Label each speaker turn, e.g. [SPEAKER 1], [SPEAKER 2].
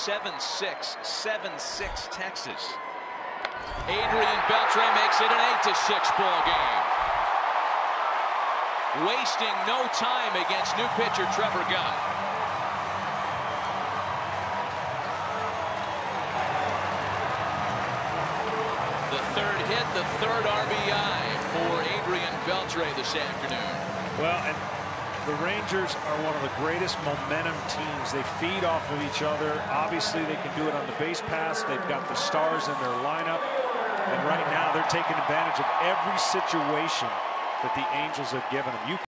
[SPEAKER 1] 7-6, 7-6 Texas. Adrian Beltre makes it an 8-6 ball game. Wasting no time against new pitcher Trevor Gott. The third hit, the third RBI for Adrian Beltre this afternoon.
[SPEAKER 2] Well, and the Rangers are one of the greatest momentum teams. They feed off of each other. Obviously, they can do it on the base pass. They've got the stars in their lineup. And right now, they're taking advantage of every situation that the Angels have given them.